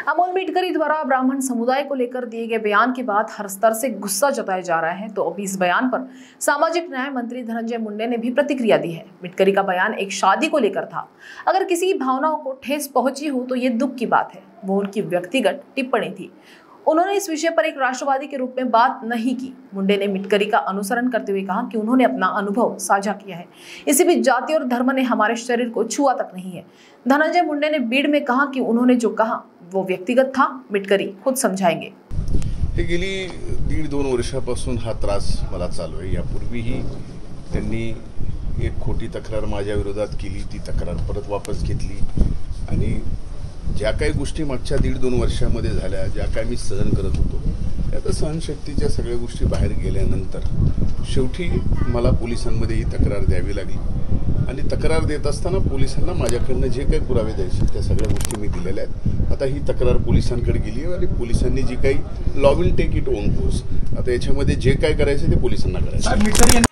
अमोल मिटकरी द्वारा ब्राह्मण समुदाय को लेकर दिए गए बयान के बाद हर स्तर से गुस्सा जताया जा रहा है। तो अब इस बयान पर सामाजिक न्याय मंत्री धनंजय मुंडे ने भी प्रतिक्रिया दी है। मिटकरी का बयान एक शादी को लेकर था। अगर किसी भावनाओं को ठेस पहुंची हो तो ये दुख की बात है। वो उनकी व्यक्तिगत टिप्पणी थी। उन्होंने इस विषय पर एक राष्ट्रवादी के रूप में बात नहीं की। मुंडे ने मिटकरी का अनुसरण करते हुए कहा कि उन्होंने अपना अनुभव साझा किया है। इसी बीच जाति और धर्म ने हमारे शरीर को छुआ तक नहीं है। धनंजय मुंडे ने बीड़ में कहा कि उन्होंने जो कहा वो व्यक्तिगत था। मिटकरी खुद समझाएंगे। गेली 1.5-2 वर्षापासून हा त्रास मला चालू आहे। यापूर्वीही त्यांनी एक खोटी तक्रार माझ्या विरोधात केली, ती तक्रार परत वापस घेतली आणि ज्या काही गोष्टी मागच्या 1.5-2 वर्षामध्ये झाल्या, ज्या काही मी सहन करत होतो, त्या सहनशक्तीच्या सगळ्या गोष्टी बाहेर गेल्यानंतर शेवटी मला पोलिसांमध्ये ही तक्रार द्यावी लागली आणि तक्रार देत असताना पोलिसांना माझ्याकडनं जे काही पुरावे द्यायचे त्या सगळ्या गोष्टी मी दिलेल्या आहेत। आता ही तक्रार पोलिसांकडे गेली आहे आणि पोलिसांनी जी काही law will take it own course. आता याच्यामध्ये जे काय करायचं ते पोलिसांना करायचं।